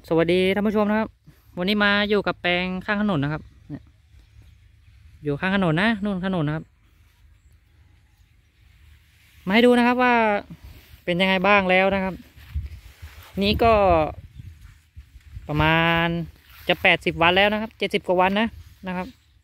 สวัสดีท่านผู้ชมนะครับวันนี้มาอยู่กับแปลงข้างถนนนะครับเนี่ยอยู่ข้างถนนนะนู่นถนนนะครับมาให้ดูนะครับว่าเป็นยังไงบ้างแล้วนะครับนี้ก็ประมาณจะ80 วันแล้วนะครับ70 กว่าวันนะครับ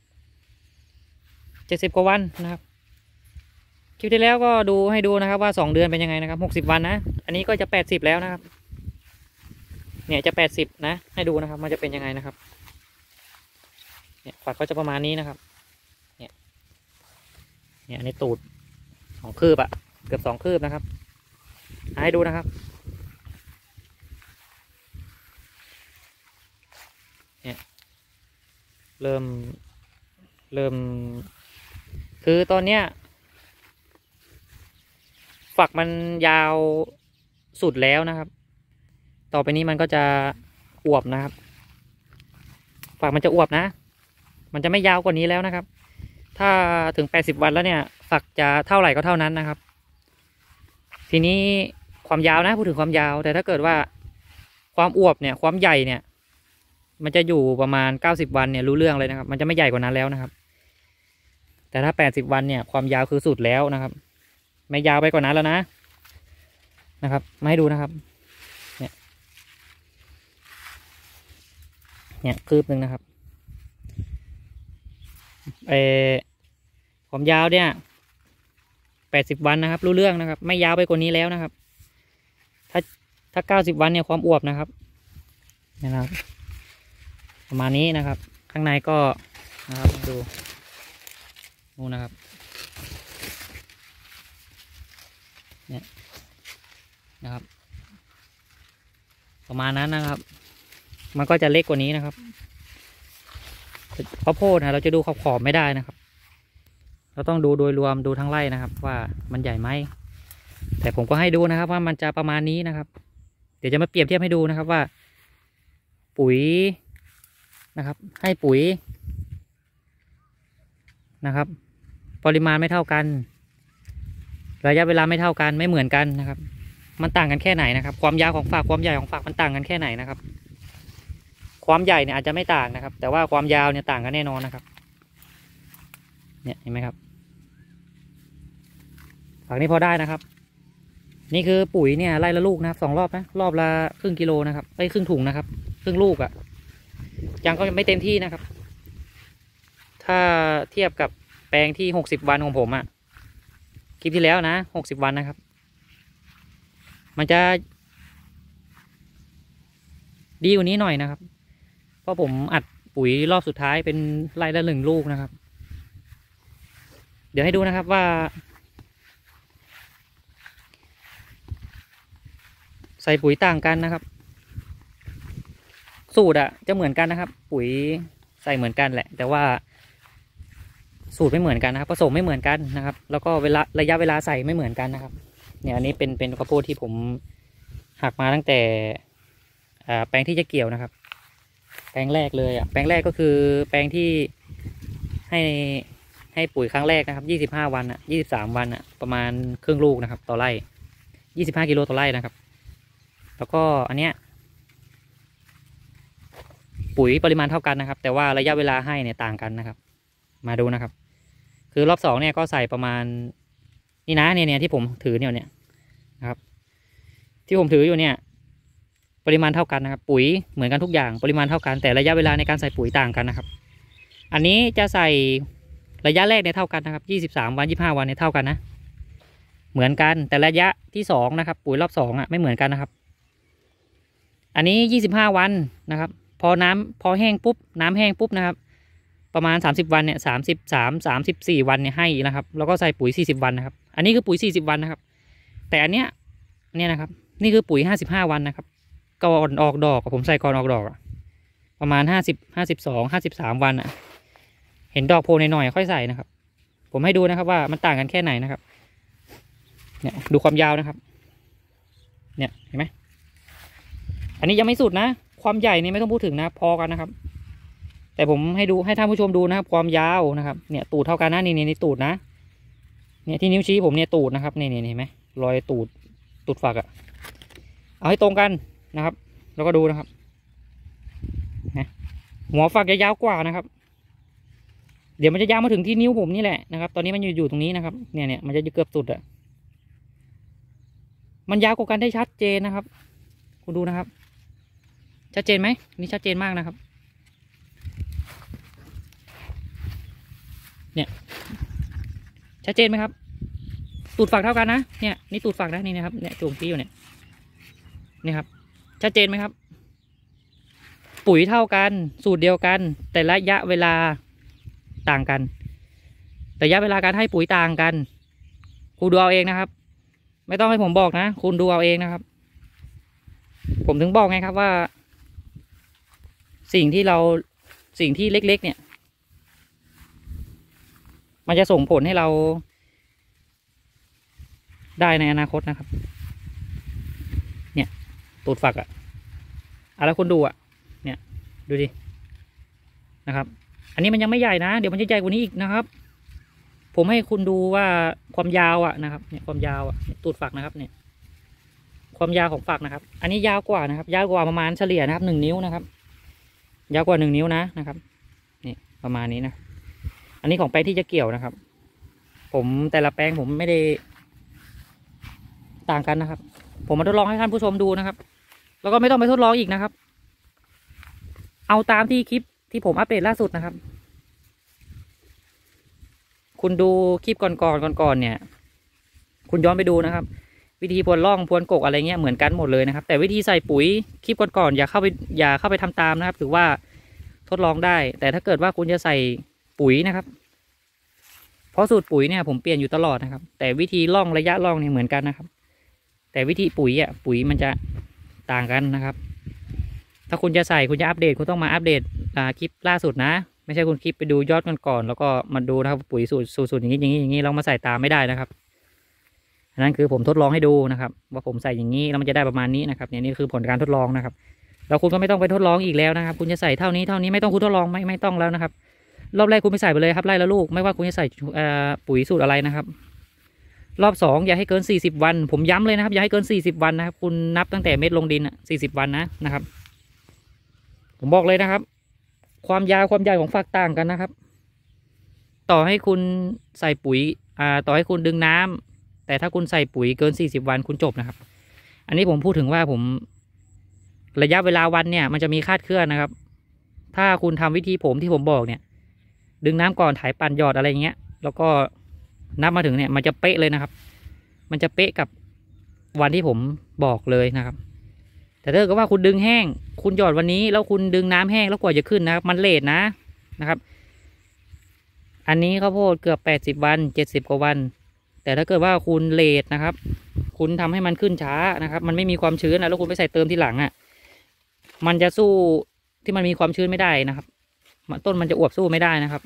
70 กว่าวันนะครับคลิปที่แล้วก็ดูให้ดูนะครับว่า2 เดือนเป็นยังไงนะครับ60 วันนะอันนี้ก็จะ80แล้วนะครับเนี่ยจะ80นะให้ดูนะครับมันจะเป็นยังไงนะครับเนี่ยฝักก็จะประมาณนี้นะครับเนี่ยอันนี้ตูด2 คืบอะเกือบ2 คืบนะครับให้ดูนะครับเนี่ยเริ่มคือตอนเนี้ยฝักมันยาวสุดแล้วนะครับต่อไปนี้มันก็จะอวบนะครับฝักมันจะอวบนะมันจะไม่ยาวกว่านี้แล้วนะครับถ้าถึง80 วันแล้วเนี่ยฝักจะเท่าไหร่ก็เท่านั้นนะครับทีนี้ความยาวนะพูดถึงความยาวแต่ถ้าเกิดว่าความอวบเนี่ยความใหญ่เนี่ยมันจะอยู่ประมาณ90 วันเนี่ยรู้เรื่องเลยนะครับมันจะไม่ใหญ่กว่านั้นแล้วนะครับแต่ถ้า80 วันเนี่ยความยาวคือสุดแล้วนะครับไม่ยาวไปกว่านั้นแล้วนะครับมาให้ดูนะครับเนี่ยคืบหนึ่งนะครับความยาวเนี่ย80 วันนะครับรู้เรื่องนะครับไม่ยาวไปกว่านี้แล้วนะครับถ้า90 วันเนี่ยความอวบนะครับประมาณนี้นะครับข้างในก็นะครับดูนู่นนะครับเนี่ยนะครับประมาณนั้นนะครับมันก็จะเล็กกว่านี้นะครับข้าวโพดนะเราจะดูขอบไม่ได้นะครับเราต้องดูโดยรวมดูทั้งไร่นะครับว่ามันใหญ่ไหมแต่ผมก็ให้ดูนะครับว่ามันจะประมาณนี้นะครับเดี๋ยวจะมาเปรียบเทียบให้ดูนะครับว่าปุ๋ยนะครับให้ปุ๋ยนะครับปริมาณไม่เท่ากันระยะเวลาไม่เท่ากันไม่เหมือนกันนะครับมันต่างกันแค่ไหนนะครับความยาวของฝักความใหญ่ของฝักมันต่างกันแค่ไหนนะครับความใหญ่เนี่ยอาจจะไม่ต่างนะครับแต่ว่าความยาวเนี่ยต่างกันแน่นอนนะครับเนี่ยเห็นไหมครับฝักนี้พอได้นะครับนี่คือปุ๋ยเนี่ยไร่ละลูกนะครับ2 รอบนะรอบละครึ่งกิโลนะครับครึ่งถุงนะครับครึ่งลูกอ่ะยังก็ไม่เต็มที่นะครับถ้าเทียบกับแปลงที่60 วันของผมอ่ะคลิปที่แล้วนะ60 วันนะครับมันจะดีกว่านี้หน่อยนะครับเพราะผมอัดปุ๋ยรอบสุดท้ายเป็นไร่ละ1 ลูกนะครับเดี๋ยวให้ดูนะครับว่าใส่ปุ๋ยต่างกันนะครับสูตรอะจะเหมือนกันนะครับปุ๋ยใส่เหมือนกันแหละแต่ว่าสูตรไม่เหมือนกันนะครับผสมไม่เหมือนกันนะครับแล้วก็ระยะเวลาใส่ไม่เหมือนกันนะครับเนี่ยอันนี้เป็นข้าวโพดที่ผมหักมาตั้งแต่แปลงที่จะเกี่ยวนะครับแปลงแรกเลยแปลงแรกก็คือแปลงที่ให้ปุ๋ยครั้งแรกนะครับ25 วัน23 วันประมาณครึ่งลูกนะครับต่อไร่25 กิโลต่อไร่นะครับแล้วก็อันเนี้ยปุ๋ยปริมาณเท่ากันนะครับแต่ว่าระยะเวลาให้เนี่ยต่างกันนะครับมาดูนะครับคือรอบ2เนี่ยก็ใส่ประมาณนี่นะเนี่ยที่ผมถือเนี่ยนะครับที่ผมถืออยู่เนี่ยปริมาณเท่ากันนะครับปุ๋ยเหมือนกันทุกอย่างปริมาณเท่ากันแต่ระยะเวลาในการใส่ปุ๋ยต่างกันนะครับอันนี้จะใส่ระยะแรกเนี่ยเท่ากันนะครับ23 วัน25 วันเนี่ยเท่ากันนะเหมือนกันแต่ระยะที่2นะครับปุ๋ยรอบ2ไม่เหมือนกันนะครับอันนี้25 วันนะครับพอแห้งปุ๊บน้ำแห้งปุ๊บนะครับประมาณ30 วันเนี่ย34 วันเนี่ยให้นะครับแล้วก็ใส่ปุ๋ย40 วันนะครับอันนี้คือปุ๋ย40 วันนะครับแต่อันเนี้ยนะครับนี่คือปุ๋ย55 วันนะครับก่อนออกดอกผมใส่ก่อนออกดอกประมาณ52 53 วันเห็นดอกโผล่หน่อยๆค่อยใส่นะครับผมให้ดูนะครับว่ามันต่างกันแค่ไหนนะครับเนี่ยดูความยาวนะครับเนี่ยเห็นไหมอันนี้ยังไม่สุดนะความใหญ่นี่ไม่ต้องพูดถึงนะพอกันนะครับแต่ผมให้ท่านผู้ชมดูนะครับความยาวนะครับเนี่ยตูดเท่ากันนะนี่ตูดนะเนี่ยที่นิ้วชี้ผมเนี่ยตูดนะครับนี่เห็นไหมรอยตูดฝักเอาให้ตรงกันนะครับแล้วก็ดูนะครับหัวฝักจะยาวกว่านะครับเดี๋ยวมันจะยาวมาถึงที่นิ้วผมนี่แหละนะครับตอนนี้มันอยู่ตรงนี้นะครับเนี่ยมันจะเกือบสุดอะมันยาวกว่ากันได้ชัดเจนนะครับคุณดูนะครับชัดเจนไหมนี่ชัดเจนมากนะครับเนี่ยชัดเจนไหมครับตูดฝักเท่ากันนะเนี่ยนี่ตูดฝักนะนี่นะครับเนี่ยจุ่มที่อยู่เนี่ยนี่ครับชัดเจนไหมครับปุ๋ยเท่ากันสูตรเดียวกันแต่ระยะเวลาต่างกันแต่ระยะเวลาการให้ปุ๋ยต่างกันคุณดูเอาเองนะครับไม่ต้องให้ผมบอกนะคุณดูเอาเองนะครับผมถึงบอกไงครับว่าสิ่งที่เล็กๆเนี่ยมันจะส่งผลให้เราได้ในอนาคตนะครับเนี่ยตูดฝักอะแล้วคุณดูอะเนี่ยดูดินะครับอันนี้มันยังไม่ใหญ่นะเดี๋ยวมันจะใหญ่กว่านี้อีกนะครับผมให้คุณดูว่าความยาวอะนะครับเนี่ยความยาวอะตูดฝักนะครับเนี่ยความยาวของฝักนะครับอันนี้ยาวกว่านะครับยาวกว่าประมาณเฉลี่ยนะครับ1 นิ้วนะครับยาวกว่า1 นิ้วนะครับนี่ประมาณนี้นะอันนี้ของแปลงที่จะเกี่ยวนะครับผมแต่ละแปลงผมไม่ได้ต่างกันนะครับผมมาทดลองให้ท่านผู้ชมดูนะครับแล้วก็ไม่ต้องไปทดลองอีกนะครับเอาตามที่คลิปที่ผมอัปเดตล่าสุดนะครับคุณดูคลิปก่อนเนี่ยคุณย้อนไปดูนะครับวิธีพรวนร่องพรวนกกอะไรเงี้ยเหมือนกันหมดเลยนะครับแต่วิธีใส่ปุ๋ยคลิปก่อนอย่าเข้าไปทำตามนะครับถือว่าทดลองได้แต่ถ้าเกิดว่าคุณจะใส่ปุ๋ยนะครับเพราะสูตรปุ๋ยเนี่ยผมเปลี่ยนอยู่ตลอดนะครับแต่วิธีร่องระยะร่องเนี่ยเหมือนกันนะครับแต่วิธีปุ๋ยมันจะต่างกันนะครับถ้าคุณจะใส่คุณจะอัปเดตคุณต้องมาอัปเดตคลิปล่าสุดนะไม่ใช่คุณคลิปไปดูยอดก่อนแล้วก็มาดูนะครับปุ๋ยสูตรอย่างนี้เรามาใส่ตามไม่ได้นะครับนั่นคือผมทดลองให้ดูนะครับว่าผมใส่อย่างนี้แล้วมันจะได้ประมาณนี้นะครับนี่คือผลการทดลองนะครับแล้วคุณก็ไม่ต้องไปทดลองอีกแล้วนะครับคุณจะใส่เท่านี้ไม่ต้องคุณทดลองไม่ต้องแล้วนะครับรอบแรกคุณไปใส่ไปเลยครับไล่ละลูกไม่ว่าคุณจะใส่ปุ๋ยสูตรอะไรนะครับรอบ2อย่าให้เกิน40 วันผมย้ำเลยนะครับอย่าให้เกิน40 วันนะครับคุณนับตั้งแต่เม็ดลงดิน40 วันนะครับผมบอกเลยนะครับความยาวความใหญ่ของฝักต่างกันนะครับต่อให้คุณใส่ปุ๋ยต่อให้คุณดึงน้ำแต่ถ้าคุณใส่ปุ๋ยเกิน40 วันคุณจบนะครับอันนี้ผมพูดถึงว่าผมระยะเวลาวันเนี่ยมันจะมีคาดเคลื่อนนะครับถ้าคุณทำวิธีผมที่ผมบอกเนี่ยดึงน้ำก่อนถ่ายปั่นหยอดอะไรเงี้ยแล้วก็นับมาถึงเนี่ยมันจะเป๊ะเลยนะครับมันจะเป๊ะกับวันที่ผมบอกเลยนะครับแต่ถ้าเกิดว่าคุณดึงแห้งคุณหยอดวันนี้แล้วคุณดึงน้ำแห้งแล้วกว่าจะขึ้นนะครับมันเลทนะครับอันนี้ข้าวโพดเกือบ80 วัน70 กว่าวันแต่ถ้าเกิดว่าคุณเลทนะครับคุณทำให้มันขึ้นช้านะครับมันไม่มีความชื้นแล้วคุณไปใส่เติมทีหลังมันจะสู้ที่มันมีความชื้นไม่ได้นะครับต้นมันจะอวบสู้ไม่ได้นะครับ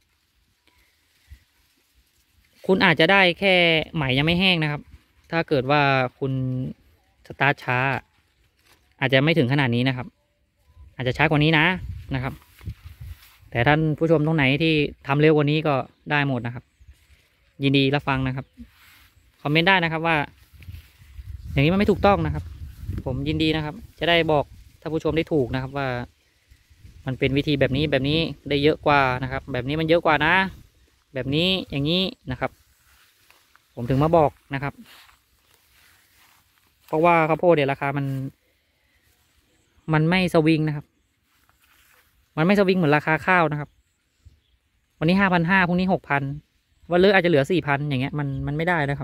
คุณอาจจะได้แค่ไหมยังไม่แห้งนะครับถ้าเกิดว่าคุณสตาร์ทช้าอาจจะไม่ถึงขนาดนี้นะครับอาจจะช้ากว่านี้นะครับแต่ท่านผู้ชมตรงไหนที่ทำเร็วกว่านี้ก็ได้หมดนะครับยินดีรับฟังนะครับคอมเมนต์ได้นะครับว่าอย่างนี้มันไม่ถูกต้องนะครับผมยินดีนะครับจะได้บอกท่านผู้ชมได้ถูกนะครับว่ามันเป็นวิธีแบบนี้ได้เยอะกว่านะครับแบบนี้มันเยอะกว่านะแบบนี้อย่างนี้นะครับผมถึงมาบอกนะครับเพราะว่าข้าวโพดเนี่ยราคามันไม่สวิงนะครับมันไม่สวิงเหมือนราคาข้าวนะครับวันนี้5,500พรุ่งนี้6,000วันเลิกอาจจะเหลือ4,000อย่างเงี้ยมันไม่ได้นะครับ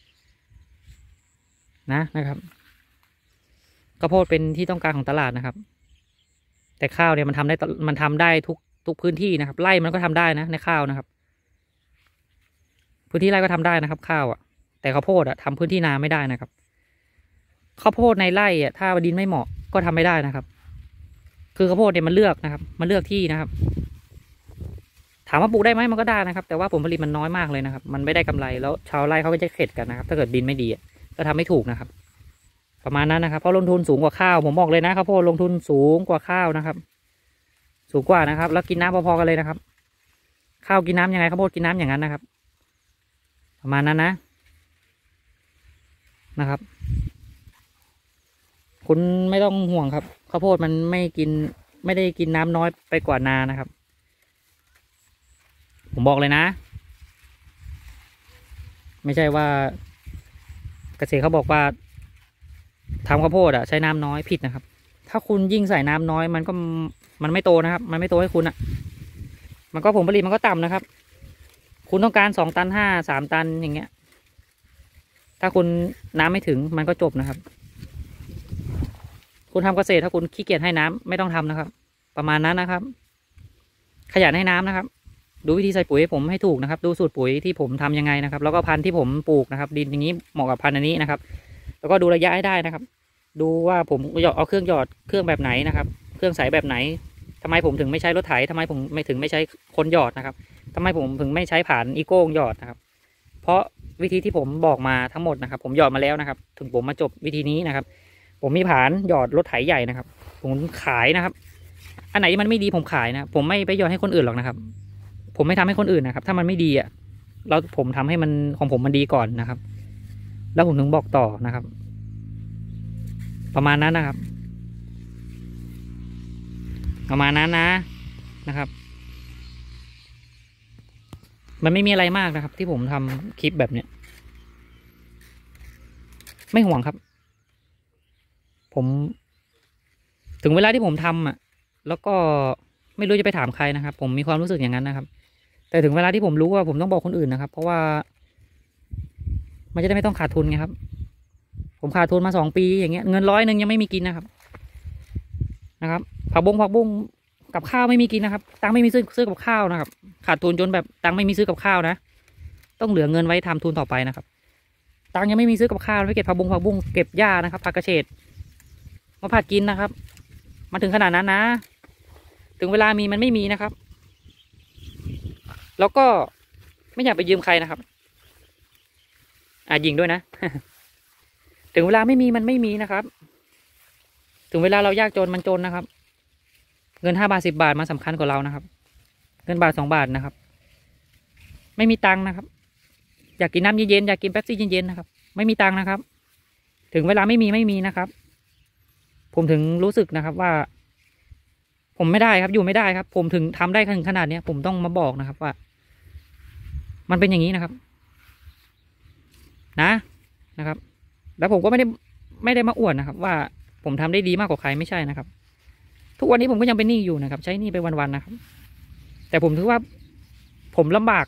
นะครับข้าวโพดเป็นที่ต้องการของตลาดนะครับแต่ข้าวเนี่ยมันทำได้ทุกพื้นที่นะครับไร่มันก็ทำได้นะในข้าวนะครับพื้นที่ไร่ก็ทำได้นะครับข้าวแต่ข้าวโพดทำพื้นที่นาไม่ได้นะครับข้าวโพดในไร่ถ้าดินไม่เหมาะก็ทำไม่ได้นะครับคือข้าวโพดเนี่ยมันเลือกนะครับมันเลือกที่นะครับถามว่าปลูกได้ไหมมันก็ได้นะครับแต่ว่าผลผลิตมันน้อยมากเลยนะครับมันไม่ได้กำไรแล้วชาวไร่เขาก็จะเข็ดกันนะครับถ้าเกิดดินไม่ดีก็ทำไม่ถูกนะครับประมาณนั้นนะครับเพราะลงทุนสูงกว่าข้าวผมบอกเลยนะข้าวโพดลงทุนสูงกว่าข้าวนะครับสูงกว่านะครับแล้วกินน้ำพอๆกันเลยนะครับข้าวกินน้ำยังไงข้าวโพดกินน้ำอย่างนั้นนะครับประมาณนั้นนะครับ คุณไม่ต้องห่วงครับข้าวโพดมันไม่กินไม่ได้กินน้ำน้อยไปกว่านานะครับผมบอกเลยนะไม่ใช่ว่าเกษตรเขาบอกว่าทำข้าวโพดใช้น้ำน้อยผิดนะครับถ้าคุณยิ่งใส่น้ำน้อยมันไม่โตนะครับมันไม่โตให้คุณมันก็ผลผลิตมันก็ต่ำนะครับคุณต้องการ2 ตัน 5 3 ตันอย่างเงี้ยถ้าคุณน้ำไม่ถึงมันก็จบนะครับคุณทำเกษตรถ้าคุณขี้เกียจให้น้ำไม่ต้องทำนะครับประมาณนั้นนะครับขยันให้น้ำนะครับดูวิธีใส่ปุ๋ยให้ผมให้ถูกนะครับดูสูตรปุ๋ยที่ผมทำยังไงนะครับแล้วก็พันธุ์ที่ผมปลูกนะครับดินอย่างนี้เหมาะกับพันธุ์อันนี้นะครับแล้วก็ดูระยะให้ได้นะครับดูว่าผมเอาเครื่องหยอดเครื่องแบบไหนนะครับเครื่องใสแบบไหนทำไมผมถึงไม่ใช้รถไถทำไมผมไม่ใช้คนหยอดนะครับทำไมผมถึงไม่ใช้ผ่านอีโก้หยอดนะครับเพราะวิธีที่ผมบอกมาทั้งหมดนะครับผมหยอดมาแล้วนะครับถึงผมมาจบวิธีนี้นะครับผมมีผ่านหยอดรถไถใหญ่นะครับผมขายนะครับอันไหนมันไม่ดีผมขายนะผมไม่ไปหยอดให้คนอื่นหรอกนะครับผมไม่ทำให้คนอื่นนะครับถ้ามันไม่ดีผมทำให้มันของผมมันดีก่อนนะครับแล้วผมถึงบอกต่อนะครับประมาณนั้นนะครับประมาณนั้นนะครับมันไม่มีอะไรมากนะครับที่ผมทำคลิปแบบเนี้ยไม่ห่วงครับผมถึงเวลาที่ผมทำแล้วก็ไม่รู้จะไปถามใครนะครับผมมีความรู้สึกอย่างนั้นนะครับแต่ถึงเวลาที่ผมรู้ว่าผมต้องบอกคนอื่นนะครับเพราะว่ามันจะได้ไม่ต้องขาดทุนไงครับผมขาดทุนมา2 ปีอย่างเงี้ยเงิน100ยังไม่มีกินนะครับผักบุ้งกับข้าวไม่มีกินนะครับตังค์ไม่มีซื้อกับข้าวนะครับขาดทุนจนแบบตังค์ไม่มีซื้อกับข้าวนะต้องเหลือเงินไว้ทำทุนต่อไปนะครับตังค์ยังไม่มีซื้อกับข้าวไว้เก็บผักบุ้งเก็บหญ้านะครับผักกระเฉดมาผัดกินนะครับมาถึงขนาดนั้นนะถึงเวลามีมันไม่มีนะครับแล้วก็ไม่อยากไปยืมใครนะครับยิงด้วยนะ ถึงเวลาไม่มีมันไม่มีนะครับถึงเวลาเรายากจนมันจนนะครับเงิน5 บาท 10 บาทมาสำคัญกว่าเรานะครับเงิน1 บาท 2 บาทนะครับไม่มีตังค์นะครับอยากกินน้ำเย็นๆอยากกินเป๊ปซี่เย็นๆนะครับไม่มีตังค์นะครับถึงเวลาไม่มีนะครับผมถึงรู้สึกนะครับว่าผมไม่ได้ครับอยู่ไม่ได้ครับผมถึงทำได้ถึงขนาดนี้ผมต้องมาบอกนะครับว่ามันเป็นอย่างนี้นะครับนะครับแล้วผมก็ไม่ได้มาอวดนะครับว่าผมทำได้ดีมากกว่าใครไม่ใช่นะครับทุกวันนี้ผมก็ยังเป็นหนี้อยู่นะครับใช้หนี้ไปวันๆนะครับแต่ผมถือว่าผมลำบาก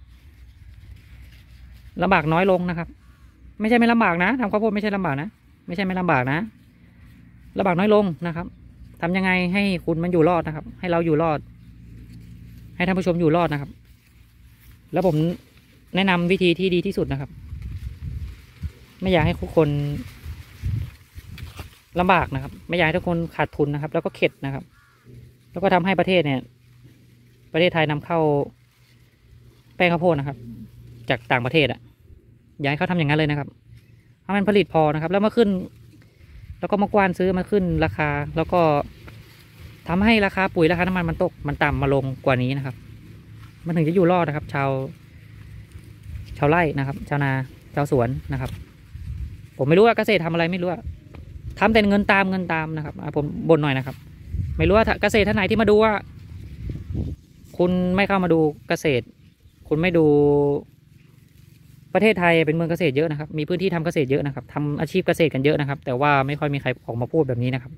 น้อยลงนะครับไม่ใช่ไม่ลำบากนะทำข้าวโพดไม่ใช่ลำบากนะไม่ใช่ไม่ลำบากนะลำบากน้อยลงนะครับทำยังไงให้คุณมันอยู่รอดนะครับให้เราอยู่รอดให้ท่านผู้ชมอยู่รอดนะครับแล้วผมแนะนำวิธีที่ดีที่สุดนะครับไม่อยากให้ทุกคนลำบากนะครับไม่อยากให้ทุกคนขาดทุนนะครับแล้วก็เข็ดนะครับแล้วก็ทำให้ประเทศไทยนำเข้าแป้งข้าวโพดนะครับจากต่างประเทศอยากให้เขาทำอย่างนั้นเลยนะครับให้มันผลิตพอนะครับแล้วมาขึ้นแล้วก็มากว้านซื้อมาขึ้นราคาแล้วก็ทำให้ราคาปุ๋ยราคาน้ำมันมันตกมันต่ำมาลงกว่านี้นะครับมันถึงจะอยู่รอดนะครับชาวไร่นะครับชาวนาชาวสวนนะครับผมไม่รู้ว่าเกษตรทำอะไรไม่รู้ว่าทำแต่เงินตามนะครับผมบ่นหน่อยนะครับไม่รู้ว่าเกษตรท่านไหนที่มาดูว่าคุณไม่เข้ามาดูเกษตรคุณไม่ดูประเทศไทยเป็นเมืองเกษตรเยอะนะครับมีพื้นที่ทำเกษตรเยอะนะครับทำอาชีพเกษตรกันเยอะนะครับแต่ว่าไม่ค่อยมีใครออกมาพูดแบบนี้นะครับ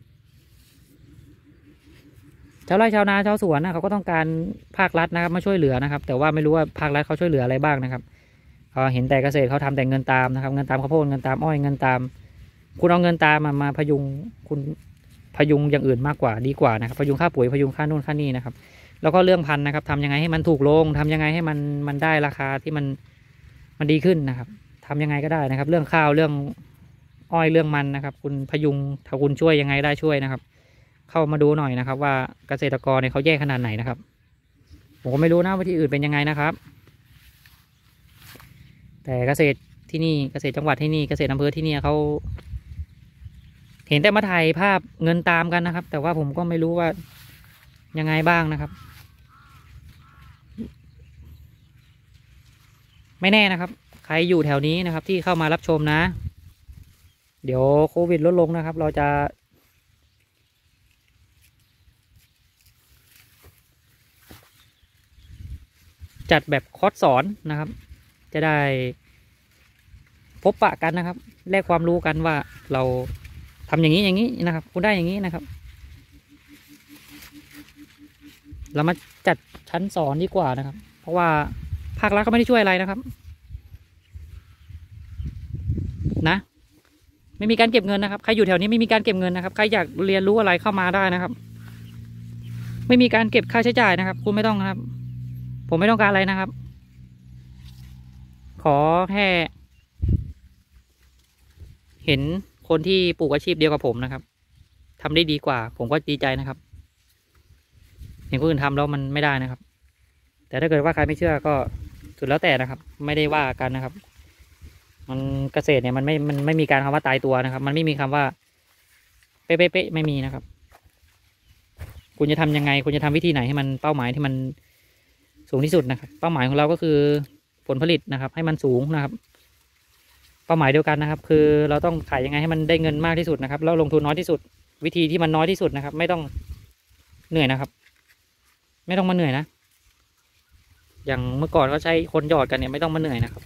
ชาวไร่ชาวนาชาวสวนเขาก็ต้องการภาครัฐนะครับมาช่วยเหลือนะครับแต่ว่าไม่รู้ว่าภาครัฐเขาช่วยเหลืออะไรบ้างนะครับเห็นแต่เกษตรเขาทำแต่เงินตามนะครับเงินตามข้าวโพดเงินตามอ้อยเงินตามคุณเอาเงินตามมาพยุงคุณพยุงอย่างอื่นมากกว่าดีกว่านะครับพยุงค่าปุ๋ยพยุงค่านู่นค่านี่นะครับแล้วก็เรื่องพันธุ์นะครับทำยังไงให้มันถูกลงทำยังไงให้มันได้ราคาที่มันดีขึ้นนะครับทำยังไงก็ได้นะครับเรื่องข้าวเรื่องอ้อยเรื่องมันนะครับคุณพยุงถ้าคุณช่วยยังไงได้ช่วยนะครับเข้ามาดูหน่อยนะครับว่าเกษตรกรเนี่ยเขาแย่ขนาดไหนนะครับผมก็ไม่รู้นะว่าที่อื่นเป็นยังไงนะครับแต่เกษตรที่นี่เกษตรจังหวัดที่นี่เกษตรอำเภอที่นี่เขาเห็นแต่มาถ่ายภาพเงินตามกันนะครับแต่ว่าผมก็ไม่รู้ว่ายังไงบ้างนะครับไม่แน่นะครับใครอยู่แถวนี้นะครับที่เข้ามารับชมนะเดี๋ยวโควิดลดลงนะครับเราจะจัดแบบคอร์สสอนนะครับ จะได้พบปะกันนะครับแลกความรู้กันว่าเราทำอย่างนี้อย่างนี้นะครับคุณได้อย่างนี้นะครับเรามาจัดชั้นสอนดีกว่านะครับเพราะว่าภาครัฐก็ไม่ได้ช่วยอะไรนะครับนะไม่มีการเก็บเงินนะครับใครอยู่แถวนี้ไม่มีการเก็บเงินนะครับใครอยากเรียนรู้อะไรเข้ามาได้นะครับไม่มีการเก็บค่าใช้จ่ายนะครับคุณไม่ต้องนะครับผมไม่ต้องการอะไรนะครับขอแค่เห็นคนที่ปลูกอาชีพเดียวกับผมนะครับทำได้ดีกว่าผมก็ดีใจนะครับเห็นคนอื่นทำแล้วมันไม่ได้นะครับแต่ถ้าเกิดว่าใครไม่เชื่อก็สุดแล้วแต่นะครับไม่ได้ว่ากันนะครับมันเกษตรเนี่ยมันไม่มีการคำว่าตายตัวนะครับมันไม่มีคำว่าเป๊ะไม่มีนะครับคุณจะทำยังไงคุณจะทำวิธีไหนให้มันเป้าหมายที่มันสูงที่สุดนะครับเป้าหมายของเราก็คือผลผลิตนะครับให้มันสูงนะครับเป้าหมายเดียวกันนะครับคือเราต้องขายยังไงให้มันได้เงินมากที่สุดนะครับแล้วลงทุนน้อยที่สุดวิธีที่มันน้อยที่สุดนะครับไม่ต้องเหนื่อยนะครับไม่ต้องมาเหนื่อยนะอย่างเมื่อก่อนก็ใช้คนหยอดกันเนี่ยไม่ต้องมาเหนื่อยนะครับ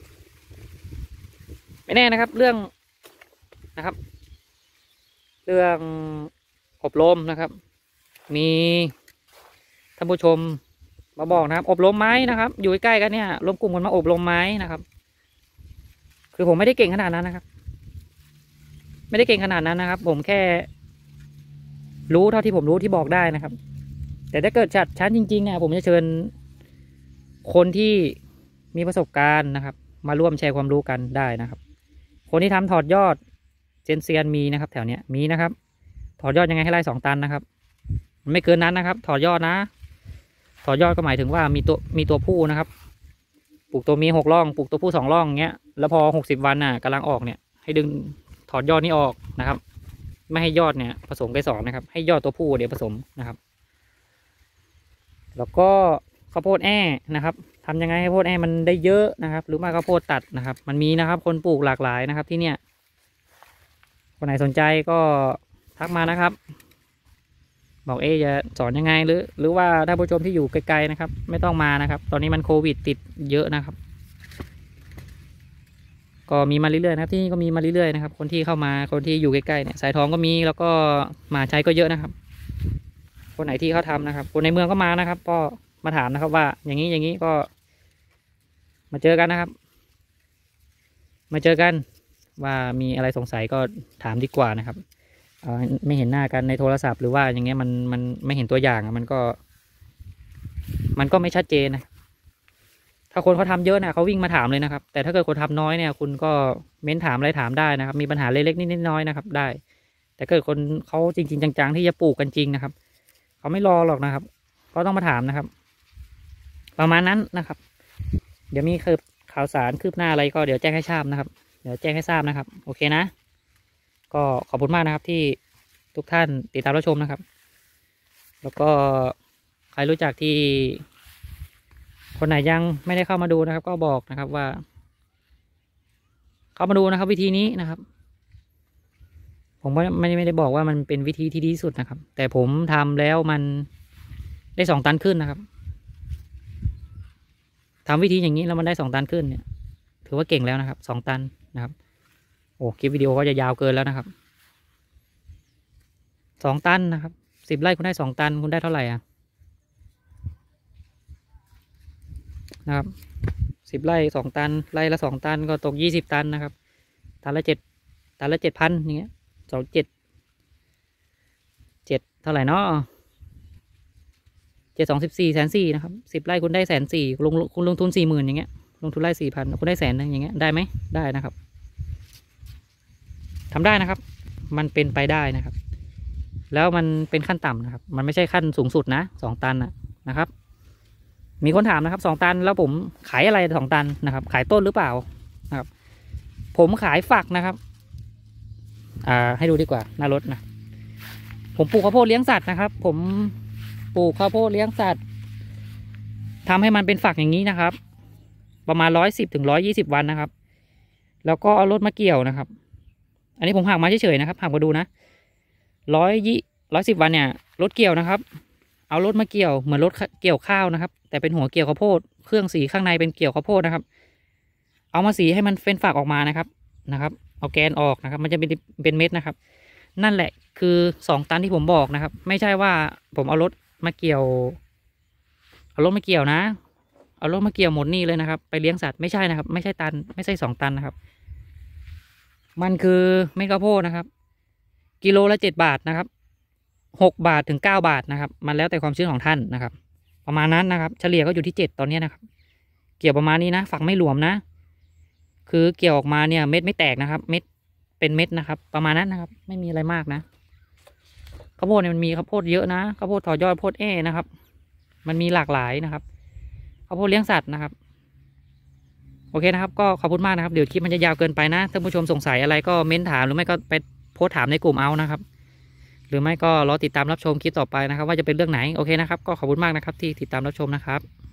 ไม่แน่นะครับเรื่องนะครับ เรื่องอบรมนะครับมีท่านผู้ชมมาบอกนะครับอบรมไม้นะครับอยู่ใกล้กันเนี่ยรวมกลุ่มกันมาอบรมไม้นะครับคือผมไม่ได้เก่งขนาดนั้นนะครับไม่ได้เก่งขนาดนั้นนะครับผมแค่รู้เท่าที่ผมรู้ที่บอกได้นะครับแต่ถ้าเกิดจัดชั้นจริงๆเนี่ยผมจะเชิญคนที่มีประสบการณ์นะครับมาร่วมแชร์ความรู้กันได้นะครับคนที่ทำถอดยอดเซียนมีนะครับแถวเนี้ยมีนะครับถอดยอดยังไงให้ไร่2 ตันนะครับมันไม่เกินนั้นนะครับถอดยอดนะถอดยอดก็หมายถึงว่ามีตัวผู้นะครับปลูกตัวเมีย6 ร่องปลูกตัวผู้2 ร่องเงี้ยแล้วพอ60 วันน่ะกำลังออกเนี่ยให้ดึงถอดยอดนี้ออกนะครับไม่ให้ยอดเนี่ยผสมเกสรนะครับให้ยอดตัวผู้เดี๋ยวผสมนะครับแล้วก็ข้าวโพดแอ่นะครับทำยังไงให้ข้าวโพดแอ่มันได้เยอะนะครับหรือว่าข้าวโพดตัดนะครับมันมีนะครับคนปลูกหลากหลายนะครับที่เนี่ยคนไหนสนใจก็ทักมานะครับบอกจะสอนยังไงหรือว่าถ้าผู้ชมที่อยู่ไกลๆนะครับไม่ต้องมานะครับตอนนี้มันโควิดติดเยอะนะครับก็มีมาเรื่อยๆนะครับที่นี่ก็มีมาเรื่อยๆนะครับคนที่เข้ามาคนที่อยู่ใกล้ๆเนี่ยสายทองก็มีแล้วก็มาใช้ก็เยอะนะครับคนไหนที่เขาทำนะครับคนในเมืองก็มานะครับก็มาถามนะครับว่าอย่างนี้ก็มาเจอกันนะครับมาเจอกันว่ามีอะไรสงสัยก็ถามดีกว่านะครับไม่เห็นหน้ากันในโทรศัพท์หรือว่าอย่างเงี้ยมันไม่เห็นตัวอย่างมันก็ไม่ชัดเจนนะถ้าคนเขาทำเยอะนะเขาวิ่งมาถามเลยนะครับแต่ถ้าเกิดคนทำน้อยเนี่ยคุณก็เม้นถามอะไรถามได้นะครับมีปัญหาเล็กๆนิดๆน้อยๆนะครับได้แต่เกิดคนเขาจริงๆจังๆที่จะปลูกกันจริงนะครับเขาไม่รอหรอกนะครับเขาต้องมาถามนะครับประมาณนั้นนะครับเดี๋ยวมีข่าวสารคืบหน้าอะไรก็เดี๋ยวแจ้งให้ทราบนะครับเดี๋ยวแจ้งให้ทราบนะครับโอเคนะก็ขอบคุณมากนะครับที่ทุกท่านติดตามรับชมนะครับแล้วก็ใครรู้จักที่คนไหนยังไม่ได้เข้ามาดูนะครับก็บอกนะครับว่าเข้ามาดูนะครับวิธีนี้นะครับผมไม่ได้บอกว่ามันเป็นวิธีที่ดีที่สุดนะครับแต่ผมทำแล้วมันได้2 ตันขึ้นนะครับทำวิธีอย่างนี้แล้วมันได้2 ตันขึ้นเนี่ยถือว่าเก่งแล้วนะครับ2 ตันนะครับโอ้คลิปวิดีโอก็จะยาวเกินแล้วนะครับ2 ตันนะครับ10 ไร่คุณได้2 ตันคุณได้เท่าไหร่อ่ะนะครับ10 ไร่2 ตันไร่ละ2 ตันก็ตก20 ตันนะครับตันละ7,000อย่างเงี้ย7เท่าไหร่เนาะ7 2 14 140,000นะครับ10 ไร่คุณได้140,000คุณลงทุน40,000อย่างเงี้ยลงทุนไร่4,000คุณได้100,000อย่างเงี้ยได้ไหมได้นะครับทำได้นะครับมันเป็นไปได้นะครับแล้วมันเป็นขั้นต่ำนะครับมันไม่ใช่ขั้นสูงสุดนะ2 ตันนะครับมีคนถามนะครับ2 ตันแล้วผมขายอะไร2 ตันนะครับขายต้นหรือเปล่านะครับผมขายฝักนะครับให้ดูดีกว่าหน้ารถนะผมปลูกข้าวโพดเลี้ยงสัตว์นะครับผมปลูกข้าวโพดเลี้ยงสัตว์ทำให้มันเป็นฝักอย่างนี้นะครับประมาณ110 ถึง 120 วันนะครับแล้วก็เอารถมาเกี่ยวนะครับอันนี้ผมหักมาเฉยๆนะครับหักมาดูนะ110 วันเนี่ยรถเกี่ยวนะครับเอเอารถมาเกี่ยวเหมือนรถเกี่ยวข้าวนะครับแต่เป็นหัวเกี่ยวข้าวโพดเครื่องสีข้างในเป็นเกี่ยวข้าวโพดนะครับเอามาสีให้มันเป็นฝักออกมานะครับเอาแกนออกนะครับมันจะเป็นเม็ดนะครับนั่นแหละคือ2 ตันที่ผมบอกนะครับไม่ใช่ว่าผมเอารถมาเกี่ยวเอารถมาเกี่ยวนะเอารถมาเกี่ยวหมดนี่เลยนะครับไปเลี้ยงสัตว์ไม่ใช่นะครับไม่ใช่ตันไม่ใช่2 ตันนะครับมันคือเม็ดข้าวโพดนะครับกิโลละ7 บาทนะครับ6 บาทถึง9 บาทนะครับมันแล้วแต่ความชื้นของท่านนะครับประมาณนั้นนะครับเฉลี่ยก็อยู่ที่7ตอนนี้นะครับเกี่ยวประมาณนี้นะฝักไม่หลวมนะคือเกี่ยวออกมาเนี่ยเม็ดไม่แตกนะครับเม็ดเป็นเม็ดนะครับประมาณนั้นนะครับไม่มีอะไรมากนะข้าวโพดเนี่ยมันมีข้าวโพดเยอะนะข้าวโพดถอดยอดข้าวโพดนะครับมันมีหลากหลายนะครับข้าวโพดเลี้ยงสัตว์นะครับโอเคนะครับก็ขอบคุณมากนะครับเดี๋ยวคลิปมันจะยาวเกินไปนะท่านผู้ชมสงสัยอะไรก็เม้นถามหรือไม่ก็ไปโพสถามในกลุ่มเอานะครับหรือไม่ก็รอติดตามรับชมคลิปต่อไปนะครับว่าจะเป็นเรื่องไหนโอเคนะครับก็ขอบคุณมากนะครับที่ติดตามรับชมนะครับ